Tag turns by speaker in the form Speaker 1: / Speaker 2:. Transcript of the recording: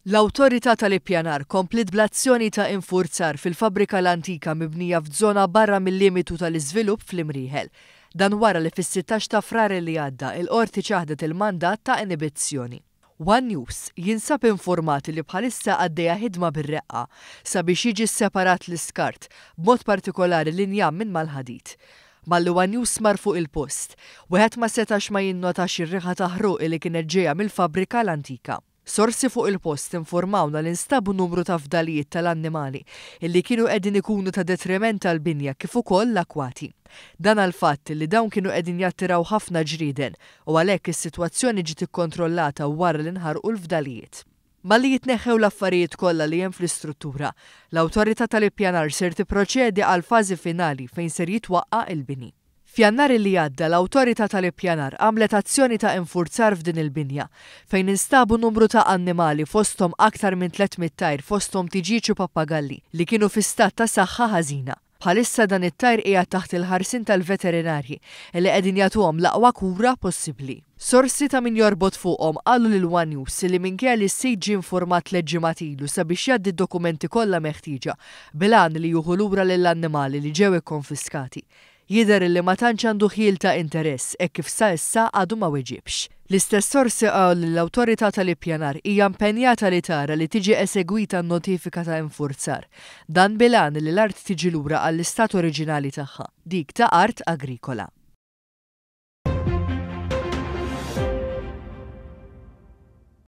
Speaker 1: L-Awtorità tal-Ippjanar komplet bl-azzjoni ta' infurzar fil-fabbrika l-antika mibnija f'żona barra mill-limitu tal-iżvilupp fl-Imrieħel. Dan wara li fis-16 ta' frar li għadda il-qorti ċaħdet il-mandat ta' inibizzjoni. One News jinsab informati li bħalissa għaddejja ħidma bir-reqqa sabiex jiġi separat l-iskart b'mod partikolari l-injam minn mal-ħadid. Malli One News mar fuq il-post, wieħed ma setax ma jinnotax ir-riħa ta' ħruq li kienet ġejja mill-fabbrika l-antika. Sorsi fuq il-post informawna li nstabu numru ta' fdalijiet tal-annimali illi kienu qegħdin ikunu ta' detriment tal-binja kif ukoll l-akwati. Dan għal-fatt li dawn kienu qegħdin jattiraw ħafna ġrieden u għalhekk is-sitwazzjoni ġiet ikkontrollata wara li nħarqu l-fdalijiet. Malli jitneħħew l-affarijiet kollha li hemm fl-istruttura, l-Awtorità tal-Ippjanar ser tipproċedi għal fażi finali fejn ser jitwaqqa' il-bini. F'Jannar li għadda l-Awtorità tal-Ippjanar għamlet azzjoni ta' infurzar f'din il-binja fejn instabu numru ta' annimali fosthom aktar minn 300 tajr fosthom tiġiċ u pappagalli li kienu fi stat ta' saħħa ħażina. Bħalissa dan it-tajr qiegħed taħt il-ħarsin tal-veterinarji li qegħdin jagħtuhom l-aqwa kura possibbli. Sorsi ta' min jorbot fuqhom qalu lil One News li minkejja li s-sejġi informat leġġimat ilu sabiex jgħaddi d-dokumenti kollha meħtieġa bil-għan li juħu lura lill-annimali li ġew ikkonfiskati. Jidher li ma tantx għandu ħiel ta' interess hekk kif sa issa għadu ma weġibx. L-istess sorsi qal li l-Awtorità tal-Ippjanar hija impenjata li tara li tiġi esegwita n-notifika ta' infurzar. Dan bil-għan li l-art tiġi lura għall-istat oriġinali tagħha, dik ta' art agrikola.